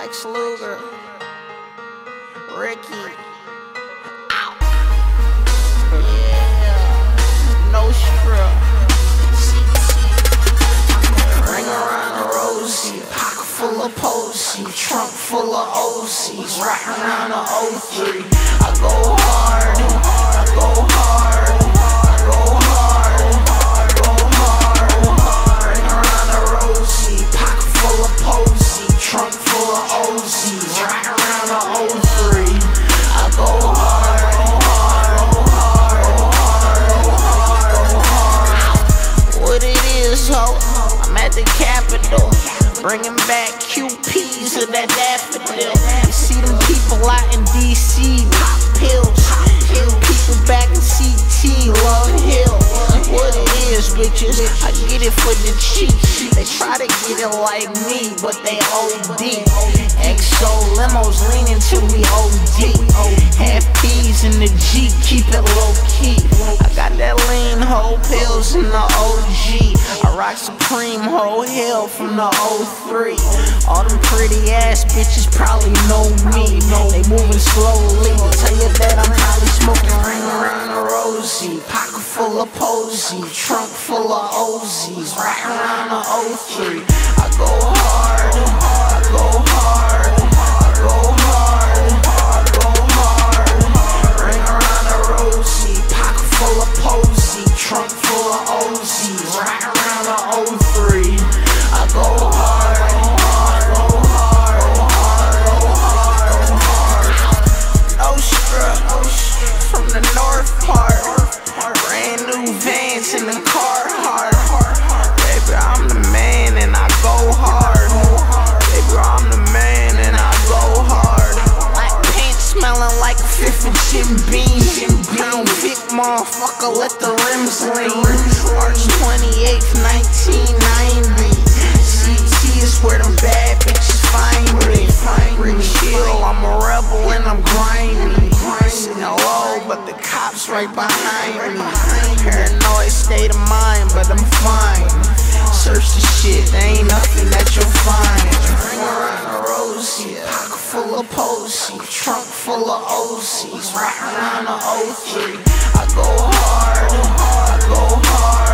Lex Luger, Ricky, ow, yeah, Nostra, ring around a rosy, pocket full of Posey, trunk full of OCs, right around the 03. I go hard, I go hard, I go hard, I go hard, ring around a rosy, pocket full of Posey, trunk full of OCs, right around the 03. I go hard, what it is, ho? I'm at the Capitol, bringing back QPs of that daffodil. You see them people out in DC, pop pills. People back in CT, Love Hill. What it is, bitches, I get it for the cheap. They try to get it like me, but they OD. XO limos leaning till we OD. Half P's in the G, keep it low key. I got that lean whole pills in the OG. I rock Supreme whole hill from the 03. All them pretty ass bitches probably know me. They moving slowly, tell you that I'm probably smoking ring around a rosy, pocket full of Posey, trunk full of OZs, right around the 03. I go hard, I go hard, I go hard, I go hard, ring around a rosy, pocket full of Posey, trunk full of OZs, right around the 03. I go hard, I go hard, I go hard, Nostra, from the north part, brand new Vans in the car hard. Baby, I'm the man and I go hard. Baby, I'm the man and I go hard. Black paint smelling like a fifth of Jim Beam. Brown Vic motherfucker, let the rims lean. March 28th, 1990. CT is where them bad bitches find me. Chill, I'm a rebel and I'm grimy. Sitting low, but the cops right behind me. Paranoid state of mind, but I'm fine. Search the shit, there ain't nothing that you'll find. Ring around a rosy, pocket full of Posey, trunk full of OCs, right around the 03. I go hard, I go hard.